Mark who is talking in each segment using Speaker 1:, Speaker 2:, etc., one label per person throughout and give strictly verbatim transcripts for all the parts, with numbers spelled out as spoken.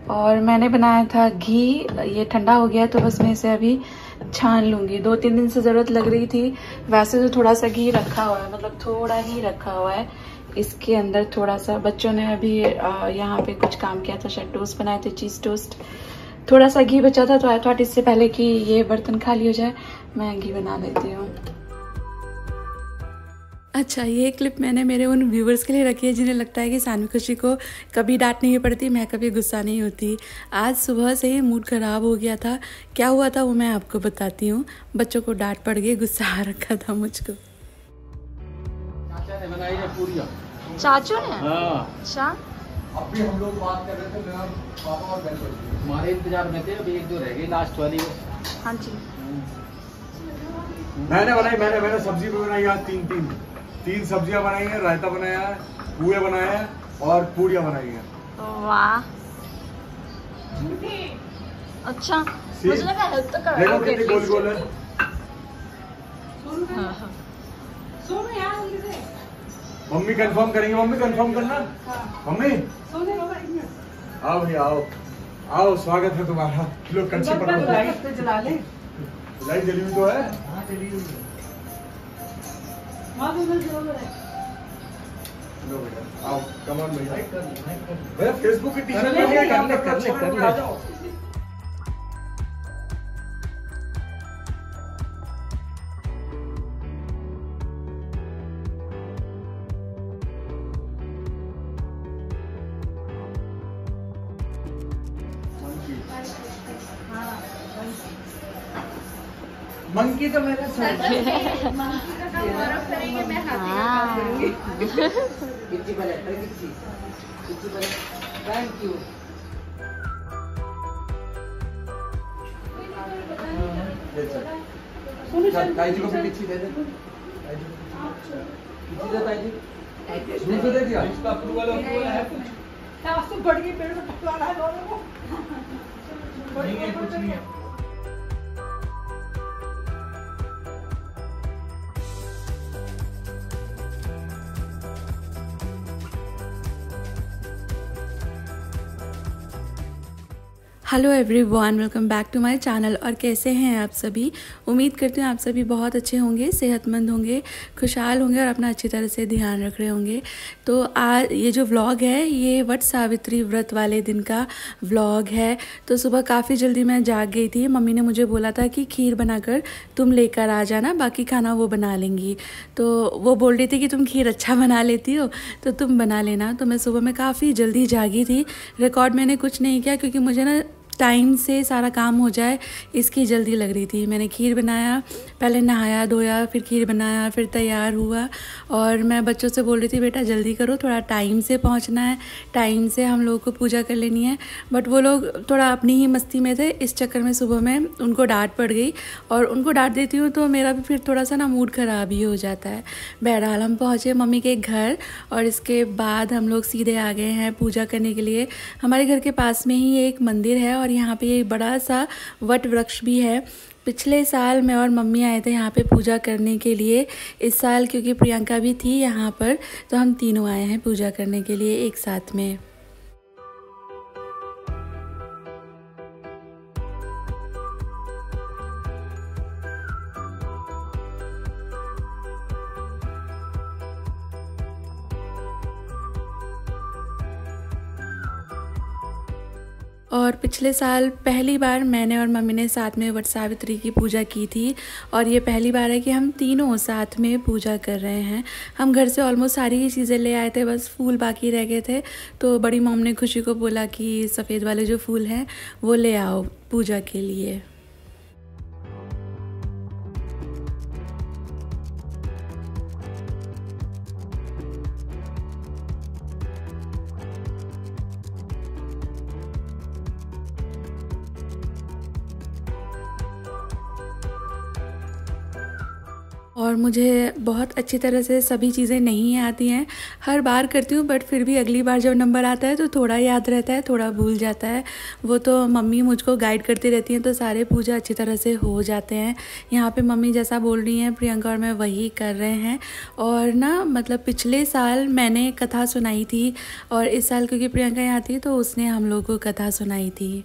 Speaker 1: और मैंने बनाया था घी। ये ठंडा हो गया तो बस मैं इसे अभी छान लूंगी। दो तीन दिन से ज़रूरत लग रही थी। वैसे तो थोड़ा सा घी रखा हुआ है, मतलब थोड़ा ही रखा हुआ है इसके अंदर थोड़ा सा। बच्चों ने अभी यहाँ पे कुछ काम किया था, शायद टोस्ट बनाए थे, चीज़ टोस्ट। थोड़ा सा घी बचा था तो आई थॉट इससे पहले कि ये बर्तन खाली हो जाए मैं घी बना लेती हूँ। अच्छा, ये क्लिप मैंने मेरे उन व्यूवर्स के लिए रखी है जिन्हें लगता है कि सानवी खुशी को कभी डांट नहीं पड़ती, मैं कभी गुस्सा नहीं होती। आज सुबह से ही मूड ख़राब हो गया था। क्या हुआ था वो मैं आपको बताती हूँ। बच्चों को डांट पड़ गई, गुस्सा आ रखा था मुझको।
Speaker 2: चाचा ने बनाई है पूरियां।
Speaker 1: चाचू ने?
Speaker 2: हाँ।
Speaker 1: अच्छा।
Speaker 2: अभी हम लोग बात कर रहे थे, मेरा पापा और बहन हमारे इंतजार में थे। अभी एक दो रह गई लास्ट वाली।
Speaker 1: हाँ जी।
Speaker 3: मैंने बनाई मैंने मैंने सब्जी भी बनाई आज। तीन तीन तीन सब्जियां बनाई हैं, रायता बनाया है, पूए बनाए हैं और पूड़ियां बनाई हैं।
Speaker 1: वाह, अच्छा। मुझे लगा हेल्प तो कर।
Speaker 3: देखो कितनी गोल गोल है। मम्मी कंफर्म करेंगे, मम्मी कंफर्म करना। मम्मी आओ भैया, आओ आओ, स्वागत है तुम्हारा। किलो कच्ची पकड़ो।
Speaker 4: लाइट तो जला ले।
Speaker 3: लाइट जली हुई तो है।
Speaker 4: हाँ जली हुई है।
Speaker 3: लो भैया आओ, कम ऑन भैया। भैया फेसबुक की टी-शर्ट में कर ले कर ले कर ले आ जाओ।
Speaker 4: मंकी तो मेरा
Speaker 1: हाँ।
Speaker 4: Thank you.
Speaker 3: ताई जी को भी किच्ची दे दे। किच्ची दे ताई जी। दूध तो दे दिया।
Speaker 2: इसका अप्रूवल अप्रूवल है कुछ?
Speaker 4: आज तो बढ़ गई, पेड़ में पकड़ा है दोनों को।
Speaker 2: नहीं है, कुछ नहीं है।
Speaker 1: Hello everyone, welcome back to my channel. और कैसे हैं आप सभी? उम्मीद करती हूँ आप सभी बहुत अच्छे होंगे, सेहतमंद होंगे, खुशहाल होंगे और अपना अच्छी तरह से ध्यान रख रहे होंगे। तो आज ये जो व्लॉग है ये वट सावित्री व्रत वाले दिन का व्लॉग है। तो सुबह काफ़ी जल्दी मैं जाग गई थी। मम्मी ने मुझे बोला था कि खीर बनाकर तुम लेकर आ जाना, बाकी खाना वो बना लेंगी। तो वो बोल रही थी कि तुम खीर अच्छा बना लेती हो तो तुम बना लेना। तो मैं सुबह में काफ़ी जल्दी जागी थी। रिकॉर्ड मैंने कुछ नहीं किया क्योंकि मुझे ना टाइम से सारा काम हो जाए इसकी जल्दी लग रही थी। मैंने खीर बनाया, पहले नहाया धोया, फिर खीर बनाया, फिर तैयार हुआ। और मैं बच्चों से बोल रही थी बेटा जल्दी करो, थोड़ा टाइम से पहुंचना है, टाइम से हम लोगों को पूजा कर लेनी है। बट वो लोग थोड़ा अपनी ही मस्ती में थे, इस चक्कर में सुबह में उनको डांट पड़ गई। और उनको डांट देती हूँ तो मेरा भी फिर थोड़ा सा ना मूड ख़राब ही हो जाता है। बहरहाल हम पहुँचे मम्मी के घर और इसके बाद हम लोग सीधे आ गए हैं पूजा करने के लिए। हमारे घर के पास में ही एक मंदिर है और यहाँ पे एक बड़ा सा वट वृक्ष भी है। पिछले साल मैं और मम्मी आए थे यहाँ पे पूजा करने के लिए। इस साल क्योंकि प्रियंका भी थी यहाँ पर तो हम तीनों आए हैं पूजा करने के लिए एक साथ में। और पिछले साल पहली बार मैंने और मम्मी ने साथ में वट सावित्री की पूजा की थी और ये पहली बार है कि हम तीनों साथ में पूजा कर रहे हैं। हम घर से ऑलमोस्ट सारी ही चीज़ें ले आए थे, बस फूल बाकी रह गए थे। तो बड़ी मॉम ने खुशी को बोला कि सफ़ेद वाले जो फूल हैं वो ले आओ पूजा के लिए। और मुझे बहुत अच्छी तरह से सभी चीज़ें नहीं आती हैं, हर बार करती हूँ बट फिर भी अगली बार जब नंबर आता है तो थोड़ा याद रहता है, थोड़ा भूल जाता है। वो तो मम्मी मुझको गाइड करती रहती हैं तो सारे पूजा अच्छी तरह से हो जाते हैं। यहाँ पे मम्मी जैसा बोल रही हैं प्रियंका और मैं वही कर रहे हैं। और ना मतलब पिछले साल मैंने कथा सुनाई थी और इस साल क्योंकि प्रियंका यहाँ थी तो उसने हम लोग को कथा सुनाई थी।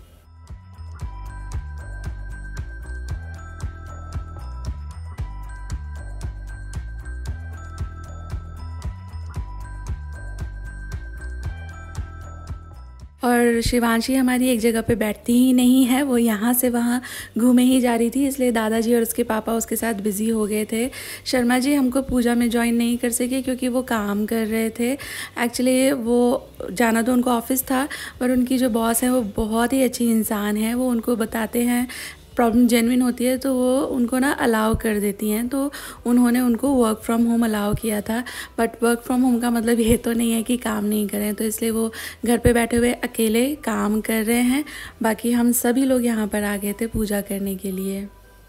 Speaker 1: और शिवांशी हमारी एक जगह पे बैठती ही नहीं है, वो यहाँ से वहाँ घूमे ही जा रही थी, इसलिए दादाजी और उसके पापा उसके साथ बिज़ी हो गए थे। शर्मा जी हमको पूजा में ज्वाइन नहीं कर सके क्योंकि वो काम कर रहे थे। एक्चुअली वो जाना तो उनको ऑफिस था पर उनकी जो बॉस है वो बहुत ही अच्छी इंसान है, वो उनको बताते हैं प्रॉब्लम जेन्युइन होती है तो वो उनको ना अलाउ कर देती हैं। तो उन्होंने उनको वर्क फ्रॉम होम अलाउ किया था, बट वर्क फ्रॉम होम का मतलब ये तो नहीं है कि काम नहीं करें, तो इसलिए वो घर पे बैठे हुए अकेले काम कर रहे हैं। बाकी हम सभी लोग यहाँ पर आ गए थे पूजा करने के लिए।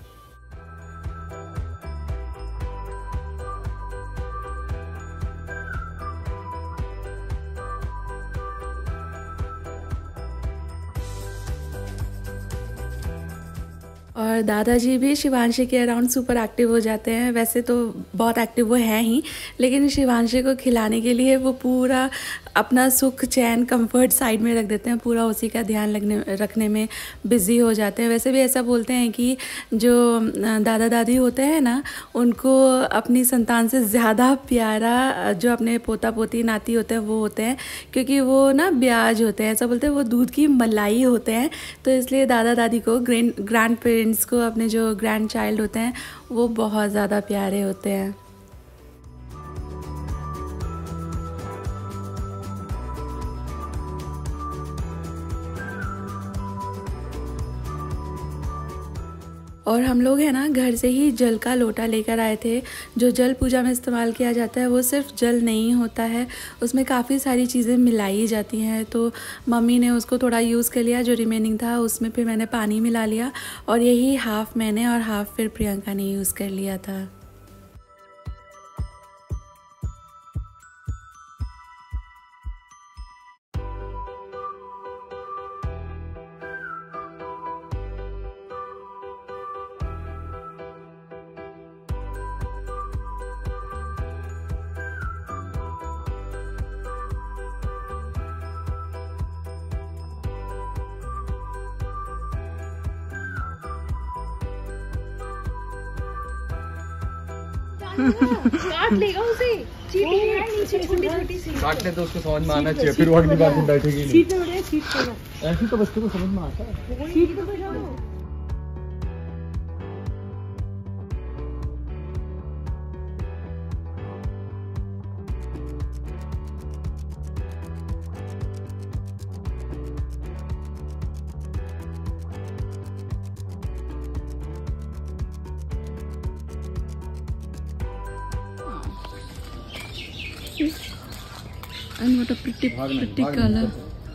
Speaker 1: और दादाजी भी शिवांशी के अराउंड सुपर एक्टिव हो जाते हैं। वैसे तो बहुत एक्टिव वो हैं ही, लेकिन शिवांशी को खिलाने के लिए वो पूरा अपना सुख चैन कंफर्ट साइड में रख देते हैं, पूरा उसी का ध्यान लगने रखने में बिज़ी हो जाते हैं। वैसे भी ऐसा बोलते हैं कि जो दादा दादी होते हैं ना उनको अपनी संतान से ज़्यादा प्यारा जो अपने पोता पोती नाती होते हैं वो होते हैं, क्योंकि वो ना ब्याज होते हैं, ऐसा बोलते हैं, वो दूध की मलाई होते हैं। तो इसलिए दादा दादी को ग्रैंड ग्रैंड पेरेंट्स को अपने जो ग्रैंड चाइल्ड होते हैं वो बहुत ज़्यादा प्यारे होते हैं। और हम लोग है ना घर से ही जल का लोटा लेकर आए थे। जो जल पूजा में इस्तेमाल किया जाता है वो सिर्फ जल नहीं होता है, उसमें काफ़ी सारी चीज़ें मिलाई जाती हैं। तो मम्मी ने उसको थोड़ा यूज़ कर लिया, जो रिमेनिंग था उसमें फिर मैंने पानी मिला लिया और यही हाफ़ मैंने और हाफ़ फिर प्रियंका ने यूज़ कर लिया था।
Speaker 5: काट लेगा उसे, चीटी है नीचे छोटी छोटी सी,
Speaker 2: काटने तो उसको समझ में आना चाहिए, फिर वो अगली बार से बैठेगी नहीं।
Speaker 5: सीट पे बैठे, सीट पे
Speaker 2: ऐसे तो बच्चे को समझ में आता है।
Speaker 5: सीट पे बैठो।
Speaker 1: And what a pretty pretty color।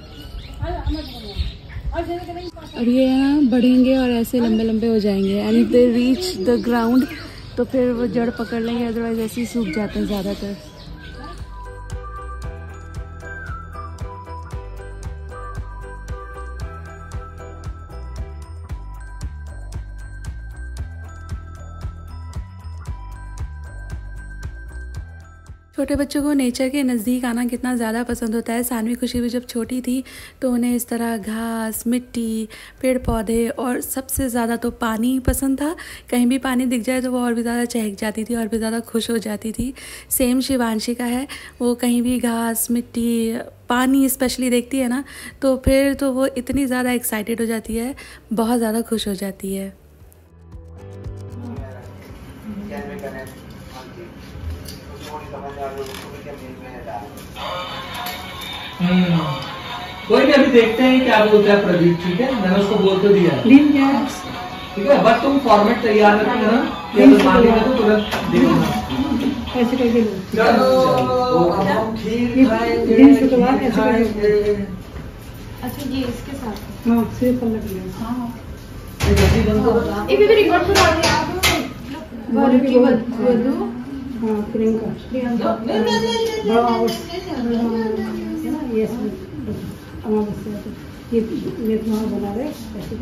Speaker 1: अब ये ना बढ़ेंगे और ऐसे लंबे लंबे हो जाएंगे, and if they reach the ground तो फिर वो जड़ पकड़ लेंगे, अदरवाइज ऐसे ही सूख जाते हैं ज़्यादातर। छोटे बच्चों को नेचर के नज़दीक आना कितना ज़्यादा पसंद होता है। सानवी खुशी भी जब छोटी थी तो उन्हें इस तरह घास, मिट्टी, पेड़ पौधे और सबसे ज़्यादा तो पानी पसंद था। कहीं भी पानी दिख जाए तो वो और भी ज़्यादा चहक जाती थी और भी ज़्यादा खुश हो जाती थी। सेम शिवांशी का है, वो कहीं भी घास, मिट्टी, पानी स्पेशली देखती है ना तो फिर तो वो इतनी ज़्यादा एक्साइटेड हो जाती है, बहुत ज़्यादा खुश हो जाती है।
Speaker 4: कोई नहीं, अभी देखते हैं क्या बोलता है प्रदीप। ठीक है, मैंने उसको बोल तो दिया। ठीक है, बस तुम फॉर्मेट तैयार रखो ना, या तो मान लेना तो तुरंत दे देना।
Speaker 5: ऐसे करके
Speaker 4: चलो हम खीर खाएंगे।
Speaker 5: अच्छा ये इसके साथ
Speaker 4: हाँ सिर्फ लग गया। हाँ जल्दी बंद करो।
Speaker 5: एक भी रिकॉर्ड करा दिया आप। वर की वधू
Speaker 6: हाँ प्रियंका
Speaker 5: प्रियंका
Speaker 6: ये अमावस्या ये ये तुम्हारा बना रहे पैसे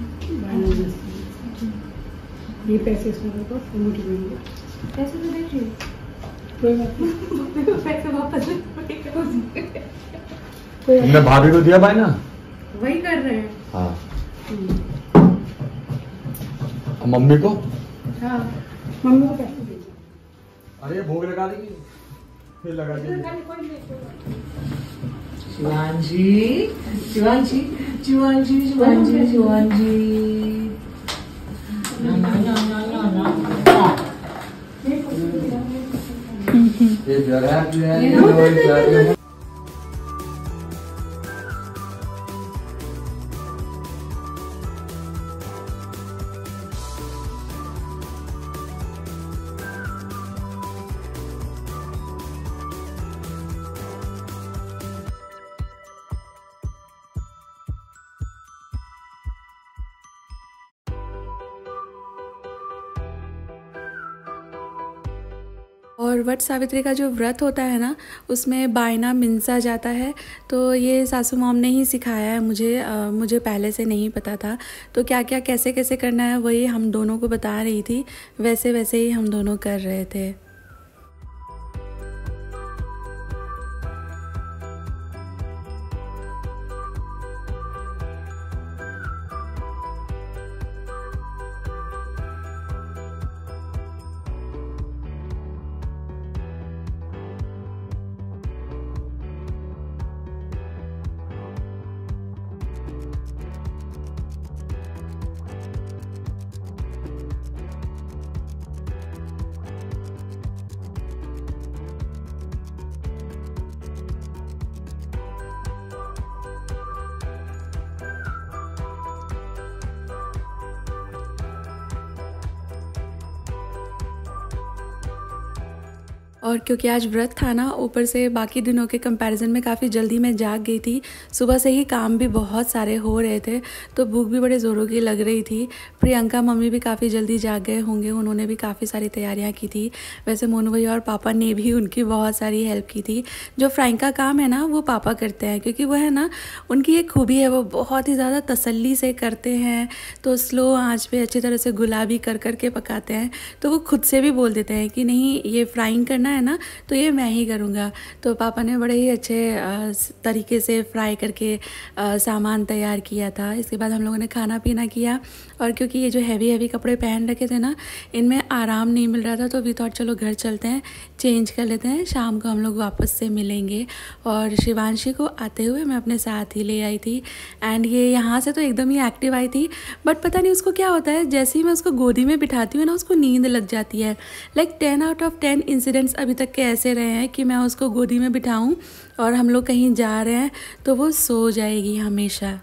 Speaker 6: ये पैसे इसमें तो उनकी देंगे
Speaker 5: पैसे तो देख रही
Speaker 6: कोई बात नहीं
Speaker 5: पैसे वापस
Speaker 3: तुमने भाभी को दिया भाई ना?
Speaker 5: वही कर रहे हैं।
Speaker 3: हाँ। और मम्मी को?
Speaker 5: हाँ
Speaker 6: मम्मी को पैसे दीजिए।
Speaker 3: अरे भोग लगा देगी, फिर लगा देगी।
Speaker 4: शिवांशी शिवांशी शिवांशी शिवांशी शिवांशी ना ना ना ना ना ना
Speaker 2: ये जरा है
Speaker 1: और वट सावित्री का जो व्रत होता है ना, उसमें बायना मिंसा जाता है। तो ये सासू मॉम ने ही सिखाया है मुझे, आ, मुझे पहले से नहीं पता था। तो क्या क्या कैसे कैसे करना है वही हम दोनों को बता रही थी, वैसे वैसे ही हम दोनों कर रहे थे। और क्योंकि आज व्रत था ना, ऊपर से बाकी दिनों के कंपैरिजन में काफ़ी जल्दी मैं जाग गई थी। सुबह से ही काम भी बहुत सारे हो रहे थे, तो भूख भी बड़े ज़ोरों की लग रही थी। प्रियंका मम्मी भी काफ़ी जल्दी जाग गए होंगे, उन्होंने भी काफ़ी सारी तैयारियां की थी। वैसे मोनू भैया और पापा ने भी उनकी बहुत सारी हेल्प की थी। जो फ्राइंग का काम है ना, वो पापा करते हैं, क्योंकि वो है ना, उनकी एक खूबी है, वो बहुत ही ज़्यादा तसल्ली से करते हैं। तो स्लो आँच पे अच्छी तरह से गुलाबी कर कर के पकाते हैं। तो वो खुद से भी बोल देते हैं कि नहीं, ये फ्राइंग करना है ना, तो ये मैं ही करूँगा। तो पापा ने बड़े ही अच्छे तरीके से फ्राई करके आ, सामान तैयार किया था। इसके बाद हम लोगों ने खाना पीना किया। और क्योंकि ये जो हैवी हैवी कपड़े पहन रखे थे ना, इनमें आराम नहीं मिल रहा था, तो वी थॉट चलो घर चलते हैं, चेंज कर लेते हैं, शाम को हम लोग वापस से मिलेंगे। और शिवांशी को आते हुए मैं अपने साथ ही ले आई थी। एंड ये यहाँ से तो एकदम ही एक्टिव आई थी, बट पता नहीं उसको क्या होता है, जैसे ही मैं उसको गोदी में बिठाती हूँ ना, उसको नींद लग जाती है। Like ten out of ten incidents अभी तक के ऐसे रहे हैं कि मैं उसको गोदी में बिठाऊं और हम लोग कहीं जा रहे हैं तो वो सो जाएगी हमेशा।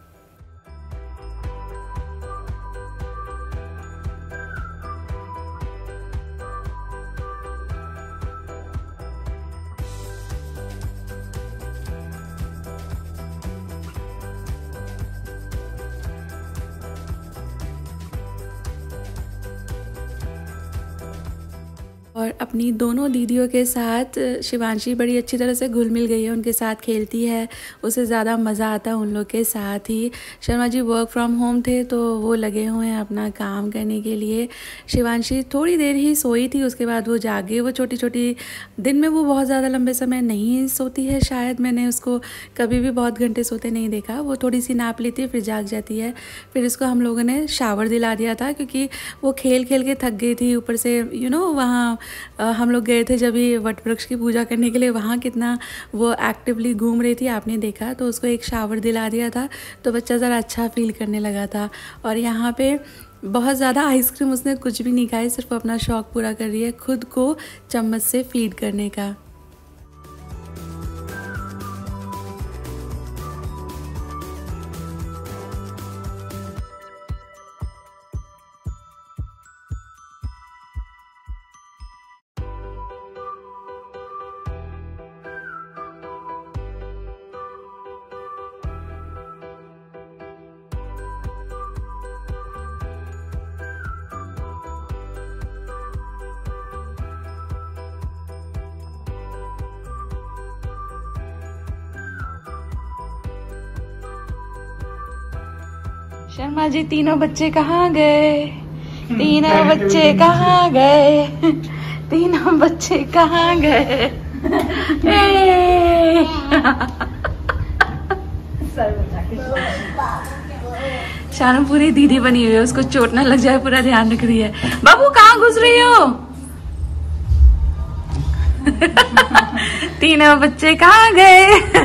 Speaker 1: और अपनी दोनों दीदियों के साथ शिवांशी बड़ी अच्छी तरह से घुल मिल गई है, उनके साथ खेलती है, उसे ज़्यादा मज़ा आता है उन लोग के साथ ही। Sharma ji work from home थे, तो वो लगे हुए हैं अपना काम करने के लिए। शिवांशी थोड़ी देर ही सोई थी, उसके बाद वो जाग गई। वो छोटी छोटी, दिन में वो बहुत ज़्यादा लंबे समय नहीं सोती है, शायद मैंने उसको कभी भी बहुत घंटे सोते नहीं देखा। वो थोड़ी सी नाप लेती है, फिर जाग जाती है। फिर इसको हम लोगों ने शावर दिला दिया था, क्योंकि वो खेल खेल के थक गई थी। ऊपर से यू नो वहाँ हम लोग गए थे जब भी वट वृक्ष की पूजा करने के लिए, वहाँ कितना वो एक्टिवली घूम रही थी, आपने देखा। तो उसको एक शावर दिला दिया था, तो बच्चा ज़रा अच्छा फील करने लगा था। और यहाँ पे बहुत ज़्यादा आइसक्रीम उसने कुछ भी नहीं खाई, सिर्फ अपना शौक़ पूरा कर रही है खुद को चम्मच से फीड करने का। शर्मा जी तीनों बच्चे कहाँ गए? तीनों बच्चे कहाँ गए? तीनों बच्चे कहाँ गए? शानू पूरी दीदी बनी हुई है, उसको चोट ना लग जाए पूरा ध्यान रख रही है। बाबू कहाँ घुस रही हो? तीनों बच्चे कहाँ गए?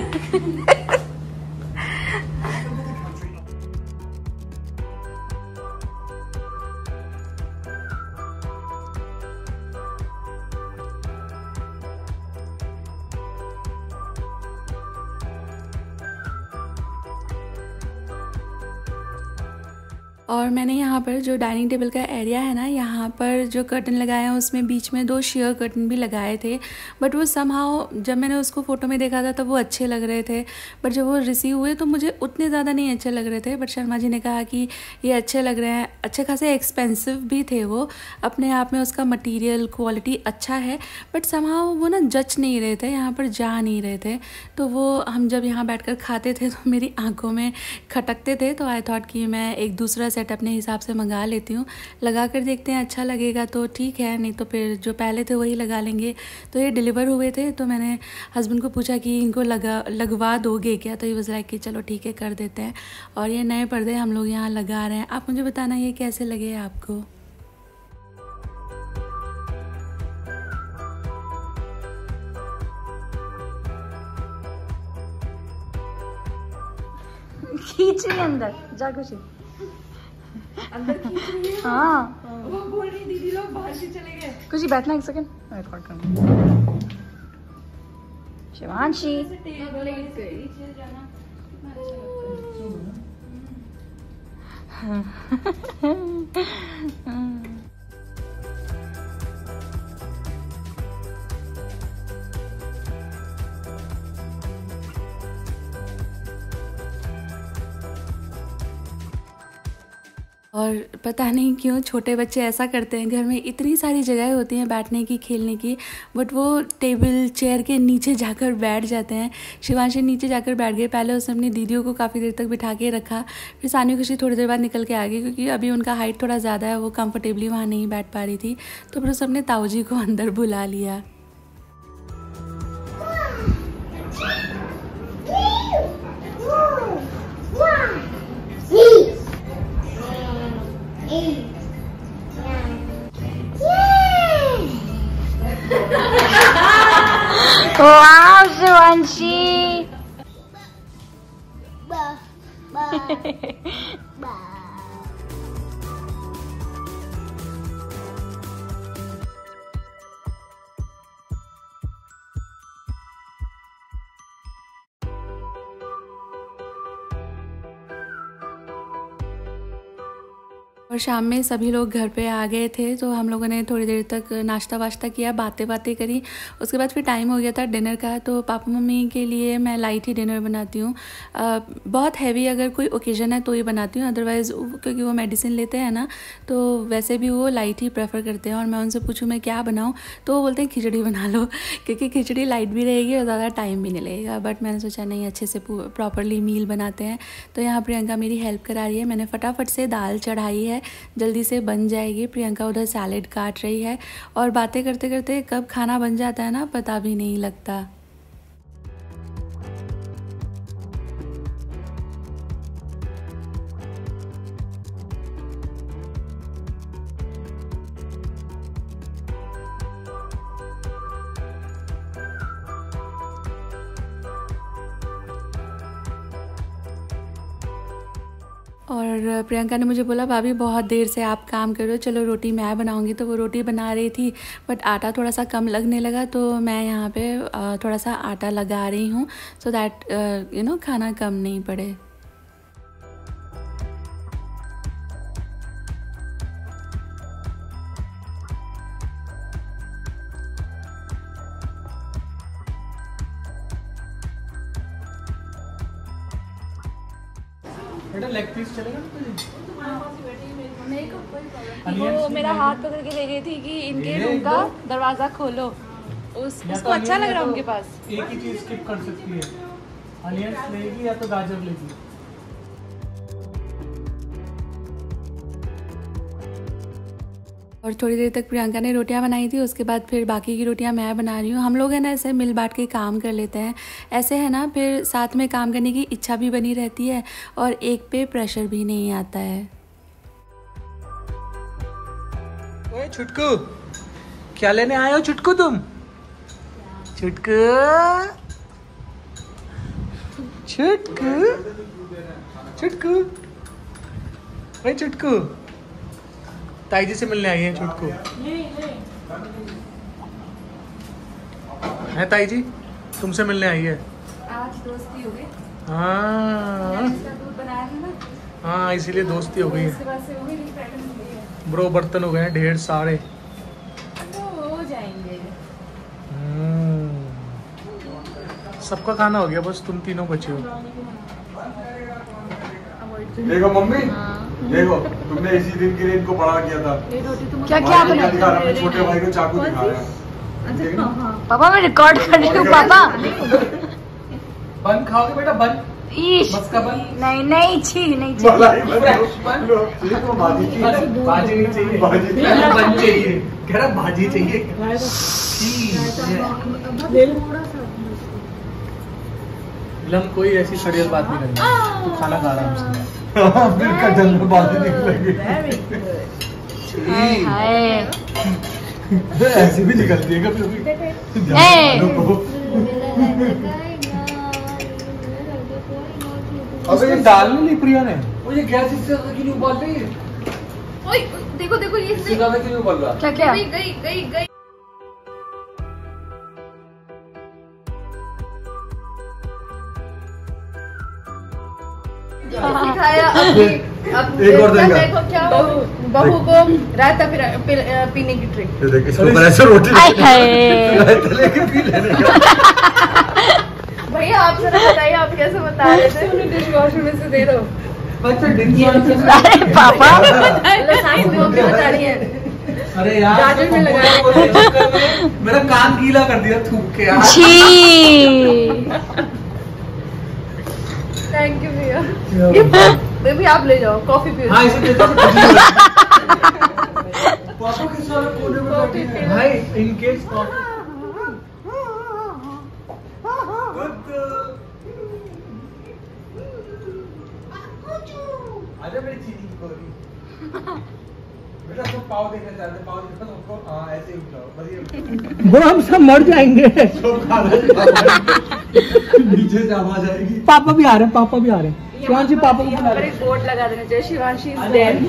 Speaker 1: और मैंने यहाँ पर जो डाइनिंग टेबल का एरिया है ना, यहाँ पर जो कर्टन लगाए हैं उसमें बीच में दो शेयर कर्टन भी लगाए थे, बट वो समहाउ जब मैंने उसको फ़ोटो में देखा था तब वो अच्छे लग रहे थे, बट जब वो रिसीव हुए तो मुझे उतने ज़्यादा नहीं अच्छे लग रहे थे। बट शर्मा जी ने कहा कि ये अच्छे लग रहे हैं, अच्छे खासे एक्सपेंसिव भी थे वो अपने आप में, उसका मटीरियल क्वालिटी अच्छा है, बट समहाउ वो ना जच नहीं रहे थे, यहाँ पर जा नहीं रहे थे। तो वो हम जब यहाँ बैठ कर खाते थे तो मेरी आँखों में खटकते थे, तो आई थॉट कि मैं एक दूसरा सेट अपने हिसाब से मंगा लेती हूँ, लगा कर देखते हैं, अच्छा लगेगा तो ठीक है, नहीं तो फिर जो पहले थे वही लगा लेंगे। तो ये डिलीवर हुए थे, तो मैंने हस्बैंड को पूछा कि इनको लगा लगवा दोगे क्या, तो ये वाज लाइक कि चलो ठीक है कर देते हैं। और ये नए पर्दे हम लोग यहाँ लगा रहे हैं। आप मुझे बताना ये कैसे लगे आपको। खींच रही अंदर जा, कुछ अंदर खींच रही है। हाँ वो बोल रही दीदी लोग बाहर से चले गए। कुछ ही बैठना एक सेकंड, मैं रिकॉर्ड करूंगी। शिवांशी और पता नहीं क्यों छोटे बच्चे ऐसा करते हैं, घर में इतनी सारी जगह होती हैं बैठने की, खेलने की, बट वो टेबल चेयर के नीचे जाकर बैठ जाते हैं। शिवांशी नीचे जाकर बैठ गए। पहले उसने अपनी दीदियों को काफ़ी देर तक बिठा के रखा, फिर सानी खुशी थोड़ी देर बाद निकल के आ गई, क्योंकि अभी उनका हाइट थोड़ा ज़्यादा है, वो कंफर्टेबली वहाँ नहीं बैठ पा रही थी। तो फिर उसने अपने ताऊ जी को अंदर बुला लिया। Wow, Shivanshi! और शाम में सभी लोग घर पे आ गए थे, तो हम लोगों ने थोड़ी देर तक नाश्ता वाश्ता किया, बातें बातें करी। उसके बाद फिर टाइम हो गया था डिनर का। तो पापा मम्मी के लिए मैं लाइट ही डिनर बनाती हूँ, बहुत हैवी अगर कोई ओकेजन है तो ही बनाती हूँ, अदरवाइज़ क्योंकि वो मेडिसिन लेते हैं ना, तो वैसे भी वो लाइट ही प्रेफर करते हैं। और मैं उनसे पूछूँ मैं क्या बनाऊँ, तो वो बोलते हैं खिचड़ी बना लो, क्योंकि खिचड़ी लाइट भी रहेगी और ज़्यादा टाइम भी नहीं लगेगा। बट मैंने सोचा नहीं, अच्छे से प्रॉपरली मील बनाते हैं। तो यहाँ प्रियंका मेरी हेल्प करा रही है। मैंने फटाफट से दाल चढ़ाई है, जल्दी से बन जाएगी। प्रियंका उधर सैलेड काट रही है, और बातें करते करते कब खाना बन जाता है ना पता भी नहीं लगता। और प्रियंका ने मुझे बोला भाभी बहुत देर से आप काम कर रहे हो, चलो रोटी मैं बनाऊंगी। तो वो रोटी बना रही थी, बट आटा थोड़ा सा कम लगने लगा, तो मैं यहाँ पे थोड़ा सा आटा लगा रही हूँ, सो दैट यू नो खाना कम नहीं पड़े।
Speaker 4: बेटा लेग पीस चलेगा ना तुझे?
Speaker 1: वो मेरा हाथ पकड़ के ले गई थी कि इनके रूम का दरवाजा खोलो, उस उसको अच्छा लग रहा है उनके पास।
Speaker 4: एक ही चीज स्किप कर सकती है, अनियंस लेगी या तो गाजर लेगी।
Speaker 1: और थोड़ी देर तक प्रियंका ने रोटियां बनाई थी, उसके बाद फिर बाकी की रोटियां मैं बना रही हूँ। हम लोग है ना ऐसे मिल बांट के काम कर लेते हैं, ऐसे है ना फिर साथ में काम करने की इच्छा भी बनी रहती है और एक पे प्रेशर भी नहीं आता है।
Speaker 4: ओए छुटकू, क्या लेने आए हो छुटकू तुम? छुटकू छुटकू छुटकू ओए छुटकू, ताई जी से मिलने आई है छुटकू। है ताई जी तुमसे मिलने आई है।
Speaker 1: आज दोस्ती हो गई।
Speaker 4: हाँ
Speaker 1: दूध बनाया था ना,
Speaker 4: हाँ इसीलिए दोस्ती हो गई है।
Speaker 1: उसके बाद से हो गई नहीं,
Speaker 4: ब्रो बर्तन हो गए हैं ढेर सारे।
Speaker 1: तो हो जाएंगे।
Speaker 4: हम्म, सबका खाना हो गया, बस तुम तीनों बचे हो।
Speaker 3: देखो मम्मी, देखो तुमने इसी दिन के लिए इनको बड़ा किया था।
Speaker 5: क्या क्या
Speaker 3: दिखा रहा, अपने छोटे भाई को चाकू दिखाया।
Speaker 5: पापा मैं रिकॉर्ड कर रही हूँ पापा।
Speaker 4: बन खाओगे बेटा? बन
Speaker 5: ईश
Speaker 4: बस का बन।
Speaker 5: नहीं नहीं छी नहीं छी।
Speaker 3: मलाई बन। देखो भाजी चाहिए।
Speaker 4: भाजी नहीं चाहिए,
Speaker 3: भाजी
Speaker 4: कह रहा बन चाहिए, कह रहा भाजी चाहिए। लम कोई ऐसी सड़ियल बात नहीं करनी, तू खाना खा रहा है।
Speaker 3: फिर कटल में बाजी निकलेगी।
Speaker 5: हाय
Speaker 3: ऐसी भी निकलती है कभी कभी।
Speaker 4: अबे ये दाल नहीं ली प्रिया ने। वो ये गैस इससे ज्यादा क्यों नहीं उबाल रही है?
Speaker 1: ओए देखो देखो ये
Speaker 4: इससे ज्यादा क्यों नहीं उबाल रहा?
Speaker 5: क्या क्या
Speaker 1: गई गई गई गई। सिखाया अपनी अपनी
Speaker 3: एक और तरीका।
Speaker 1: देखो क्या बहू बहू को रायता पिला- पिला- पीने की ट्रिक।
Speaker 3: ये देख इसको ऊपर ऐसे रोटी
Speaker 5: हाय हाय
Speaker 3: रायता लेके पी लेने का।
Speaker 1: भैया आप जरा बताइए, आप कैसे बता रहे थे? उन्हें डिश वॉशर में से दे दो।
Speaker 4: बच्चा
Speaker 5: अरे पापा
Speaker 1: साइंस में बता रही है।
Speaker 4: अरे यार
Speaker 1: गाजर में लगाया।
Speaker 4: मेरा कान गीला कर दिया थूक के यार।
Speaker 5: छी।
Speaker 1: थैंक यू भैया। बेबी आप ले जाओ, कॉफी पियो।
Speaker 4: हाँ इसे देते पापा के सारे कोने में बैठी है भाई, इन केस अरे मेरी चीनी की गोरी बेटा, सब पाव देखना चाहते, पाव देखना सबको। हाँ ऐसे ही उठाओ, बढ़िया। वो हम सब मर जाएंगे।
Speaker 3: सब खाना नीचे जमा जाएगी।
Speaker 4: पापा भी आ रहे हैं, पापा भी आ रहे हैं। शिवांशी पापा को बुला
Speaker 1: पर
Speaker 4: रहे
Speaker 1: एक बोर्ड लगा देना चाहिए, शिवांशी इज देयर।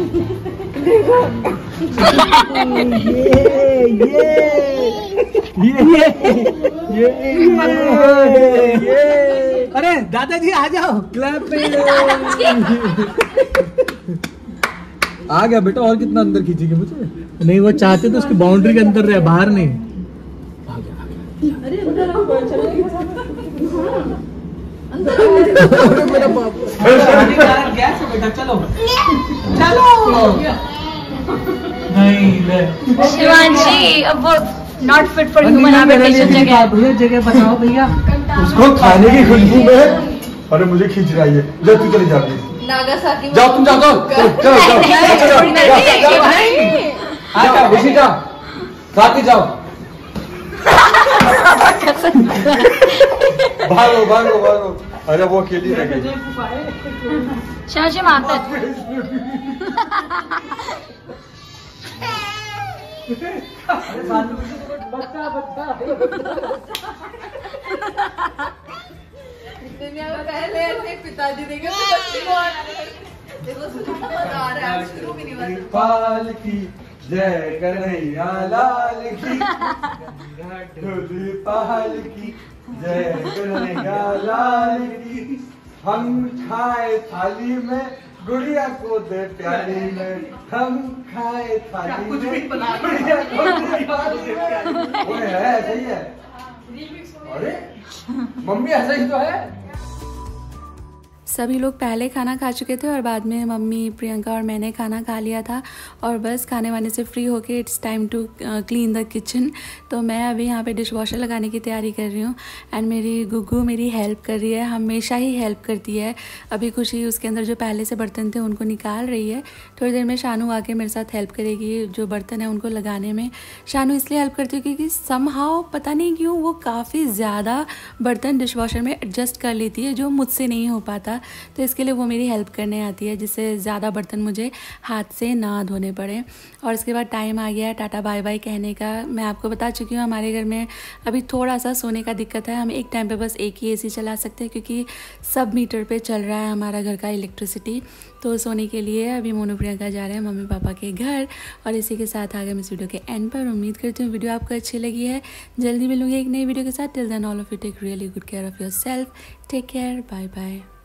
Speaker 4: ये ये ये ये अरे दादाजी आ जाओ, क्लैप
Speaker 3: आ गया बेटा, और कितना अंदर खींचेंगे मुझे?
Speaker 4: नहीं वो चाहते तो उसकी बाउंड्री के अंदर रहे, बाहर नहीं। गैस है बेटा, चलो चलो। नहीं ले
Speaker 5: शिवांशी अब वो not fit for human habitation जगह।
Speaker 4: भैया जगह बताओ भैया।
Speaker 3: उसको खाने की खुशबू में अरे मुझे खींच रही है। ले तू चली जा प्लीज।
Speaker 1: नागासाकी
Speaker 3: जाओ तुम जाओ, चलो चलो जाओ, उसी जा साथ ही जाओ। भागो भागो भागो। अरे वो अकेली रह गई।
Speaker 5: शिवांशी मारता
Speaker 4: बच्चा बच्चा
Speaker 1: दुनिया में पहले ऐसे पिताजी देंगे तो बच्चे को आ रहा है। देखो शुरू में मजा आ रहा है, शुरू में नहीं हुआ।
Speaker 3: पाल की जय कन्हैया लाल की, ढोली पाल की जय कन्हैया लाल की। हम खाए थाली में, गुड़िया को दे प्याली में। हम खाए थाली में, गुड़िया को दे प्याली में। वो है सही है। अरे मम्मी ऐसा ही तो है।
Speaker 1: सभी लोग पहले खाना खा चुके थे और बाद में मम्मी, प्रियंका और मैंने खाना खा लिया था और बस खाने वाने से फ्री होके it's time to clean the kitchen. तो मैं अभी यहाँ पे डिश वॉशर लगाने की तैयारी कर रही हूँ एंड मेरी गुग्गू मेरी हेल्प कर रही है, हमेशा ही हेल्प करती है। अभी खुशी उसके अंदर जो पहले से बर्तन थे उनको निकाल रही है। थोड़ी देर में शानू आके मेरे साथ हेल्प करेगी जो बर्तन है उनको लगाने में। शानू इसलिए हेल्प करती है क्योंकि समहाउ पता नहीं क्यों वो काफ़ी ज़्यादा बर्तन डिश वॉशर में एडजस्ट कर लेती है जो मुझसे नहीं हो पाता, तो इसके लिए वो मेरी हेल्प करने आती है जिससे ज़्यादा बर्तन मुझे हाथ से ना धोने पड़े। और इसके बाद टाइम आ गया टाटा बाय बाय कहने का। मैं आपको बता चुकी हूँ हमारे घर में अभी थोड़ा सा सोने का दिक्कत है, हम एक टाइम पे बस एक ही एसी चला सकते हैं क्योंकि सब मीटर पे चल रहा है हमारा घर का इलेक्ट्रिसिटी। तो सोने के लिए अभी मोनू प्रियंका जा रहे हैं मम्मी पापा के घर। और इसी के साथ आ गए मैं इस वीडियो के एंड पर। उम्मीद करती हूँ वीडियो आपको अच्छी लगी है। जल्दी मिलूंगी एक नई वीडियो के साथ। Till then all of you take really good care of yourself. Take care, bye bye.